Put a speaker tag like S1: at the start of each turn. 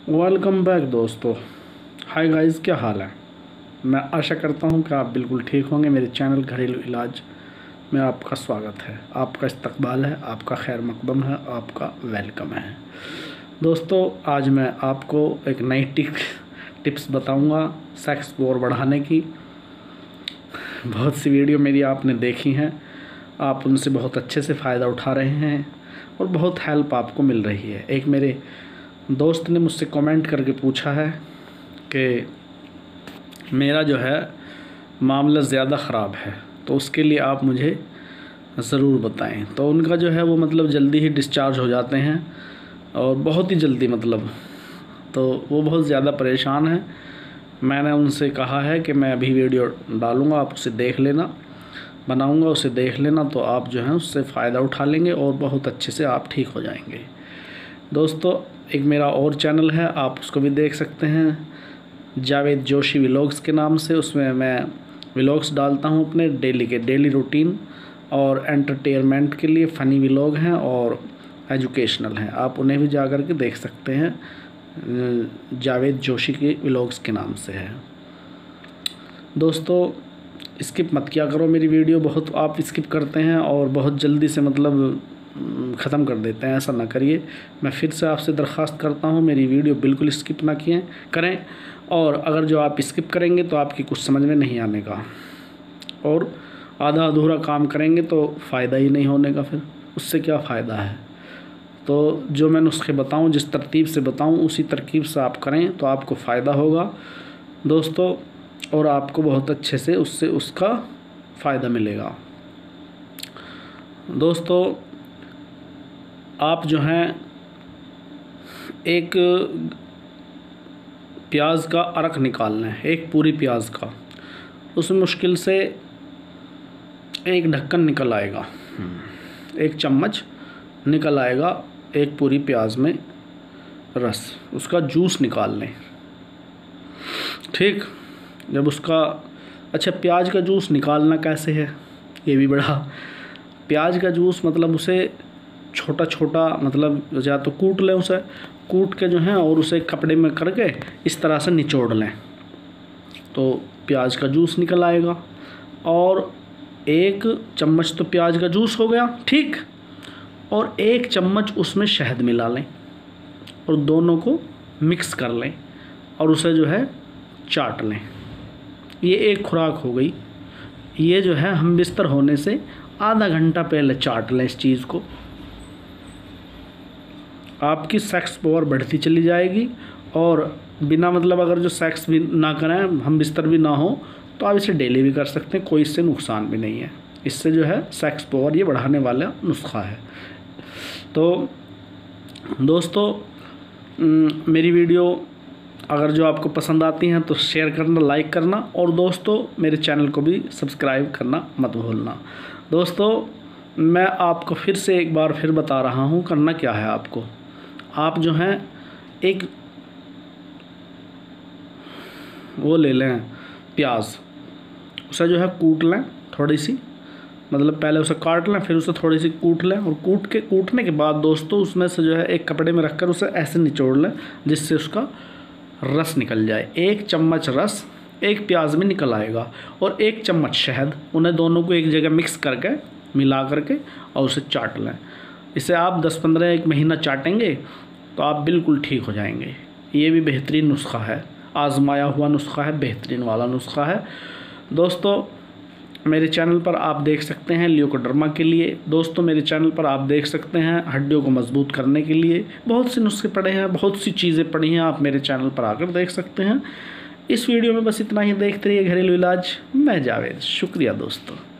S1: Welcome back दोस्तों। Hi guys, क्या हाल है। मैं आशा करता हूं कि आप बिल्कुल ठीक होंगे। मेरे चैनल घरेलू इलाज में आपका स्वागत है, आपका इस्तकबाल है, आपका खैर मकदम है, आपका वेलकम है। दोस्तों, आज मैं आपको एक नई टिप्स बताऊंगा सेक्स स्कोर बढ़ाने की। बहुत सी वीडियो मेरी आपने देखी हैं, आप उनसे बहुत अच्छे से फ़ायदा उठा रहे हैं और बहुत हेल्प आपको मिल रही है। एक मेरे दोस्त ने मुझसे कमेंट करके पूछा है कि मेरा जो है मामला ज़्यादा ख़राब है, तो उसके लिए आप मुझे ज़रूर बताएं। तो उनका जो है वो मतलब जल्दी ही डिस्चार्ज हो जाते हैं और बहुत ही जल्दी तो वो बहुत ज़्यादा परेशान हैं। मैंने उनसे कहा है कि मैं अभी वीडियो डालूँगा, आप उसे देख लेना, बनाऊँगा, उसे देख लेना, तो आप जो है उससे फ़ायदा उठा लेंगे और बहुत अच्छे से आप ठीक हो जाएंगे। दोस्तों, एक मेरा और चैनल है, आप उसको भी देख सकते हैं, जावेद जोशी व्लॉग्स के नाम से। उसमें मैं व्लॉग्स डालता हूं अपने डेली रूटीन और एंटरटेनमेंट के लिए फ़नी व्लॉग हैं और एजुकेशनल हैं। आप उन्हें भी जा कर के देख सकते हैं, जावेद जोशी के व्लॉग्स के नाम से है। दोस्तों, स्किप मत किया करो मेरी वीडियो, बहुत आप स्किप करते हैं और बहुत जल्दी से ख़त्म कर देते हैं, ऐसा ना करिए। मैं फिर से आपसे दरख्वास्त करता हूं, मेरी वीडियो बिल्कुल स्किप ना करें, और अगर जो आप स्किप करेंगे तो आपकी कुछ समझ में नहीं आने का, और आधा अधूरा काम करेंगे तो फ़ायदा ही नहीं होने का, फिर उससे क्या फ़ायदा है। तो जो मैं नुस्खे बताऊं, जिस तरतीब से बताऊं, उसी तरकीब से आप करें तो आपको फ़ायदा होगा दोस्तों, और आपको बहुत अच्छे से उसका फ़ायदा मिलेगा। दोस्तों, आप जो हैं एक प्याज का अरक निकाल लें, एक पूरी प्याज का, उसमें मुश्किल से एक ढक्कन निकल आएगा, एक चम्मच निकल आएगा एक पूरी प्याज में रस, उसका जूस निकाल लें। ठीक, जब उसका अच्छा, प्याज का जूस निकालना कैसे है, ये भी बड़ा। प्याज का जूस उसे छोटा छोटा या तो कूट लें, उसे कूट के जो है और उसे कपड़े में करके इस तरह से निचोड़ लें, तो प्याज का जूस निकल आएगा। और एक चम्मच तो प्याज का जूस हो गया, ठीक, और एक चम्मच उसमें शहद मिला लें और दोनों को मिक्स कर लें और उसे जो है चाट लें। ये एक खुराक हो गई। ये जो है हम बिस्तर होने से आधा घंटा पहले चाट लें इस चीज़ को, आपकी सेक्स पावर बढ़ती चली जाएगी। और बिना अगर जो सेक्स भी ना करें, हम बिस्तर भी ना हो, तो आप इसे डेली भी कर सकते हैं, कोई इससे नुकसान भी नहीं है। इससे जो है सेक्स पावर ये बढ़ाने वाला नुस्खा है। तो दोस्तों, मेरी वीडियो अगर जो आपको पसंद आती हैं तो शेयर करना, लाइक करना, और दोस्तों मेरे चैनल को भी सब्सक्राइब करना मत भूलना। दोस्तों, मैं आपको फिर से एक बार फिर बता रहा हूँ, करना क्या है आपको। आप जो हैं एक वो ले लें प्याज, उसे जो है कूट लें थोड़ी सी, पहले उसे काट लें, फिर उसे थोड़ी सी कूट लें, और कूटने के बाद दोस्तों उसमें से जो है एक कपड़े में रखकर उसे ऐसे निचोड़ लें जिससे उसका रस निकल जाए। एक चम्मच रस एक प्याज में निकल आएगा और एक चम्मच शहद, उन्हें दोनों को एक जगह मिक्स करके मिला करके और उसे चाट लें। इसे आप 10-15 एक महीना चाटेंगे तो आप बिल्कुल ठीक हो जाएंगे। ये भी बेहतरीन नुस्खा है, आजमाया हुआ नुस्खा है, बेहतरीन वाला नुस्खा है। दोस्तों, मेरे चैनल पर आप देख सकते हैं लियोकोडर्मा के लिए, दोस्तों मेरे चैनल पर आप देख सकते हैं हड्डियों को मजबूत करने के लिए बहुत से नुस्खे पड़े हैं, बहुत सी चीज़ें पड़ी हैं, आप मेरे चैनल पर आकर देख सकते हैं। इस वीडियो में बस इतना ही। देखते रहिए घरेलू इलाज, मैं जावेद। शुक्रिया दोस्तों।